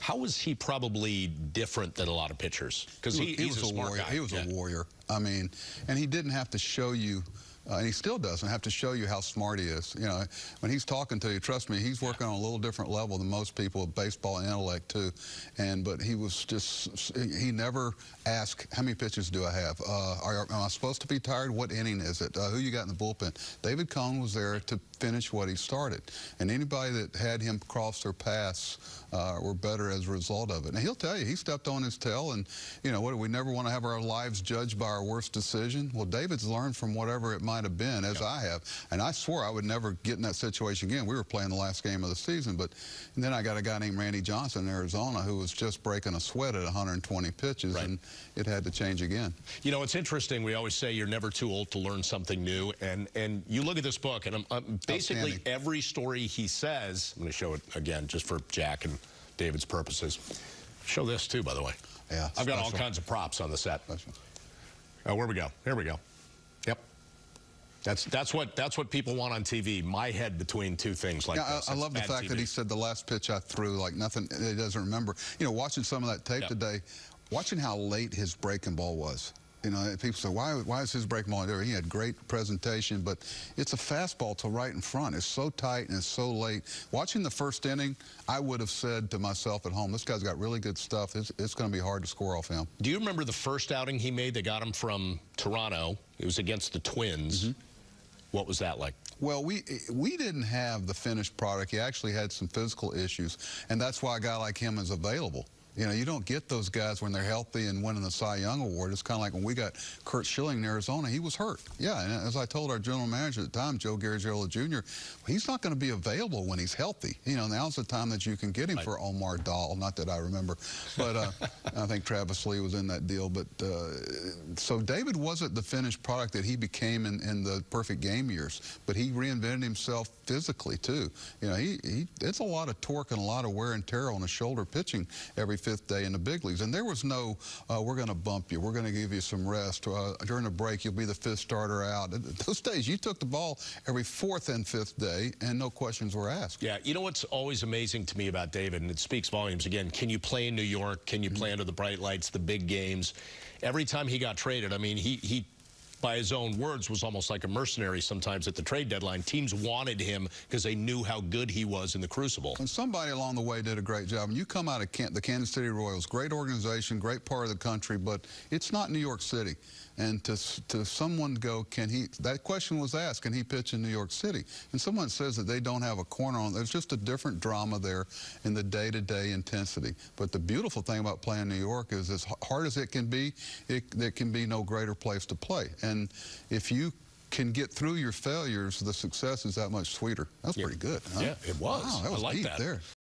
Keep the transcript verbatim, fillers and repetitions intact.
how was he probably different than a lot of pitchers? Because he, he, he he's was a a smart warrior. guy. He was yeah. a warrior. I mean, and he didn't have to show you. Uh, and he still doesn't have to show you how smart he is. You know, when he's talking to you, trust me, he's working on a little different level than most people with baseball intellect too. And but he was just, he never asked, how many pitches do I have? Uh, are, am I supposed to be tired? What inning is it? Uh, who you got in the bullpen? David Cone was there to finish what he started. And anybody that had him cross their paths uh, were better as a result of it. And he'll tell you, he stepped on his tail, and, you know, what, we never want to have our lives judged by our worst decision. Well, David's learned from whatever it might have been, as yeah. I have. And I swore I would never get in that situation again. We were playing the last game of the season, but and then I got a guy named Randy Johnson in Arizona who was just breaking a sweat at one hundred twenty pitches, right. and it had to change again. You know, it's interesting. We always say you're never too old to learn something new, and and you look at this book, and I'm, I'm basically every story he says. I'm going to show it again just for Jack and David's purposes. Show this too, by the way. Yeah, I've got all kinds of props on the set. Oh, where we go? Here we go. Yep. That's that's what that's what people want on T V. My head between two things like yeah, this. I, I love the fact T V. that he said the last pitch I threw, like nothing, he doesn't remember. You know, watching some of that tape yep. today, watching how late his breaking ball was. You know, people say, why, why is his breaking ball there? He had great presentation, but it's a fastball to right in front. It's so tight and it's so late. Watching the first inning, I would have said to myself at home, this guy's got really good stuff. It's, it's going to be hard to score off him. Do you remember the first outing he made that got him from Toronto? It was against the Twins. Mm-hmm. What was that like? Well, we we didn't have the finished product. He actually had some physical issues, and that's why a guy like him is available. You know, you don't get those guys when they're healthy and winning the Cy Young Award. It's kind of like when we got Kurt Schilling in Arizona, he was hurt. Yeah, and as I told our general manager at the time, Joe Garagiola Junior, he's not going to be available when he's healthy. You know, now's the time that you can get him right. for Omar Dahl. Not that I remember, but uh, I think Travis Lee was in that deal. But uh, so David wasn't the finished product that he became in, in the perfect game years, but he reinvented himself physically too. You know, he, he it's a lot of torque and a lot of wear and tear on his shoulder pitching every fifth day in the big leagues. And there was no, uh, we're going to bump you, we're going to give you some rest. Uh, during a break, you'll be the fifth starter out. Those days, you took the ball every fourth and fifth day, and no questions were asked. Yeah, you know what's always amazing to me about David, and it speaks volumes again, can you play in New York? Can you play mm-hmm. under the bright lights, the big games? Every time he got traded, I mean, he, he by his own words, was almost like a mercenary sometimes at the trade deadline. Teams wanted him because they knew how good he was in the crucible. And somebody along the way did a great job. And you come out of Can the Kansas City Royals, great organization, great part of the country, but it's not New York City. And to, to someone go, can he, that question was asked, can he pitch in New York City? And someone says that they don't have a corner on, there's just a different drama there in the day-to-day intensity. But the beautiful thing about playing New York is as hard as it can be, it, there can be no greater place to play. And if you can get through your failures, the success is that much sweeter. That's yeah. pretty good. Huh? Yeah, it was. Wow, that was I like deep that. there.